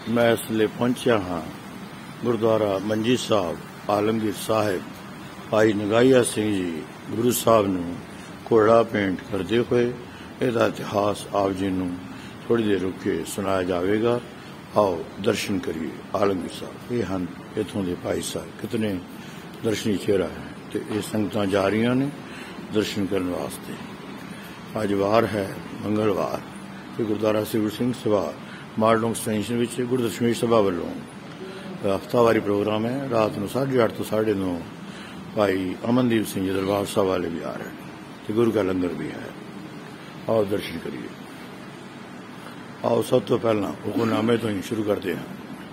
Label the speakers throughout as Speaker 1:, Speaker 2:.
Speaker 1: मैं इसलिए पहुंचा हाँ गुरुद्वारा मंजी साहब आलमगीर साहिब भाई नगाइया सिंह जी गुरु साहब नूं घोड़ा पेंट करते हुए इसका इतिहास आप जी नूं थोड़ी देर रुक के सुनाया जाएगा। आओ दर्शन करिए। आलमगीर साहब ये हैं इतों के भाई साहब, कितने दर्शनी चेहरा है तो ये संगतां जा रही ने दर्शन करने वास्ते। अज वार है मंगलवार तो गुरुद्वारा श्री गुरु सिंह सभा मालडोंग एक्सटेंशन में गुरु दशमेश सभा वालों हफ्तावारी प्रोग्राम है। रात को 8:30 तो 9:30 भाई अमनदीप सिंह जी दरबार साहब वाले भी आ रहे हैं तो गुरु का लंगर भी है। आओ दर्शन करिए। आओ सब तो पहला हुक्मनामे तो ही शुरू करते हैं।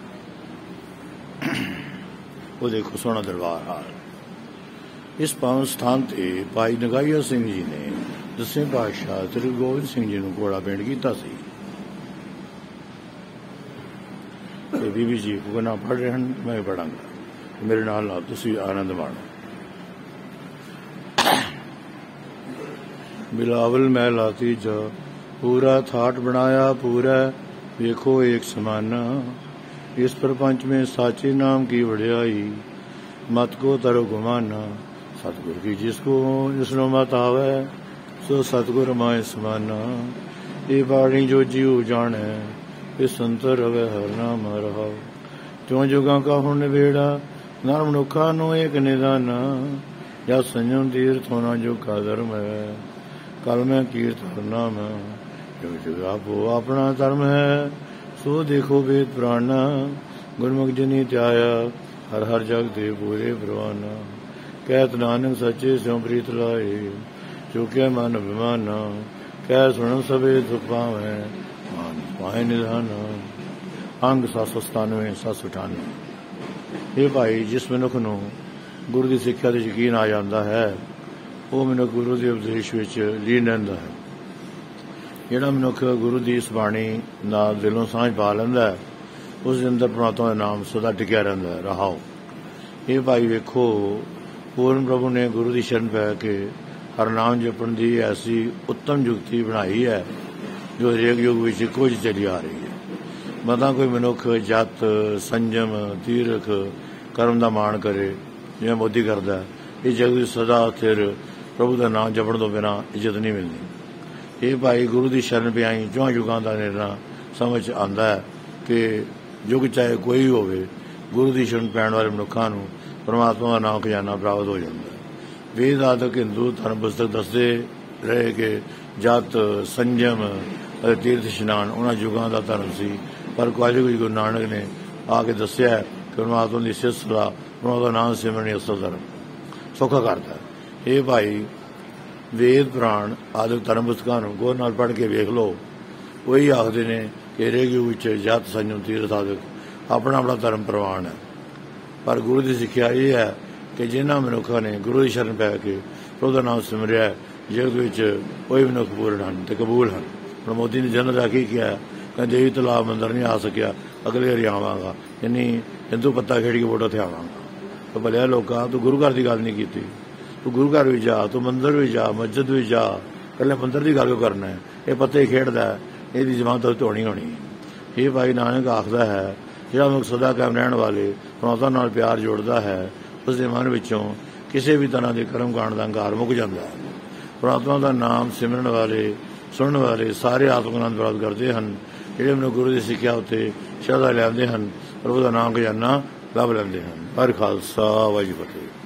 Speaker 1: वो देखो सोना दरबार हाल। इस पावन स्थान से भाई नगाइया सिंह जी ने 10वें पातशाह श्री गोबिंद सिंह जी को घोड़ा पेंट किया सी। बीबी जी हुक्मनामा पढ़ रहे हैं, मैं पढ़ांगा, मेरे नाल तुसीं आनंद माणो। बिलावल महला तीजा पूरा थाट बनाया पूरा देखो एक समाना। इस प्रपंच में साचे नाम की वड्याई मत को तरो गुमाना। सतगुर की जिसनो मत आवे सो सतगुर माए समाना। ये बाणी जो जीव जाने इस संतर रवे हर नाम रहा। त्यों जुगा का हुण बेड़ा नर मनुखा नो एक निदाना। या संयम तीर्थ होना जो का धर्म है कल में कीर्त हर नाम। जो जुगा वो अपना धर्म है सो देखो वेद पुराना। गुरमुख जनी त्याया हर हर जग दे पूरे परवाना। कहत नानक सच्चे स्यों प्रीत लाए चुके मन अभिमाना। कह सुन सबे दुख पावे मान पाए निधान। अंग 797 798। ये भाई जिस मनुख नूं गुरु की सिक्ख्या ते यकीन आ जाता है वो मनुख गुरु के उपदेश विच लीन रहिंदा है। जिहड़ा मनुख गुरु की इस बाणी नाल दिलों सांझ पा लैंदा है उस दे अंदर परमात्मा का नाम सदा टिकिया रहिंदा है। रहाओ ये भाई वेखो पूर्ण प्रभु ने गुरु की शरण पै के हर नाम जपण की ऐसी उत्तम जुगती बनाई है जो हरेक युग में इक्को जी चली आ रही है। मता कोई मनुख जत संयम तीरख कर्म का मान करे जिवें मोदी करदा है ये जग सदा स्थिर प्रभु का नाम जपण तो बिना इज्जत नहीं मिलती। ये भाई गुरु की शरण पे आई चौं युगां का निर्णय समझ आंदा है कि युग चाहे कोई भी होवे गुरु की शरण पैण वाले मनुखां नूं परमात्मा का नाम खजाना प्राप्त हो जाता है। वेद आदि हिंदू धर्म पुस्तक दसदे रहे कि जत संयम तीर्थ इशनान उन्होंने युगों का धर्म सी पर कलयुग गुरु नानक ने आके दसिया है कि परमात्मा की सिफत सलाह परमात्मा नाम सिमरन असल धर्म सौखा करता है। ये भाई वेद पुराण आदि धर्म पुस्तकों गौर नाल पढ़ के वेख लो वही आखते ने कि हरेक युग जत संयम तीर्थ आदि अपना अपना धर्म प्रवान है। पर गुरु की सिक्ख्या ये है कि जिन्होंने मनुखों ने गुरु की शरण पै के प्रभु का नाम सिमरिया जगत विच कोई मनुख पूर्ण हैं तो कबूल हैं। ਹੁਣ मोदी ने जनरल आके किया कहते देवी तलाब मंदिर नहीं आ सकिया अगले वारी आवांगा यानी हिंदू पत्ता खेड़ के वोट उत्थे आवांगा। तो भलिया लोका तू गुरु घर की गल नहीं की तू गुरु घर भी जा तू मंदिर भी जा मस्जिद भी जा कल्ले मंदिर की गल क्यों करना है। ये पत्ते ही खेड़दा है इसकी जमानत होनी होनी। ये भाई नानक आखदा है जिहड़ा मनुख सदा कायम रहण वाले परमात्मा नाल प्यार जोड़दा है उसके मन विचों किसी भी तरह के कर्म कांड का हंकार मुक जाता है। परमात्मा का नाम सिमरन वाले सुनने वाले सारे आत्मक आनंद प्राप्त करते हैं जिहड़े मनुख गुरु की सिक्ख्या उत्ते श्रद्धा लिआंदे हैं प्रभु का नाम खजाना लभ लैंदे हैं। हर खालसा वाहिगुरू जी फतेह।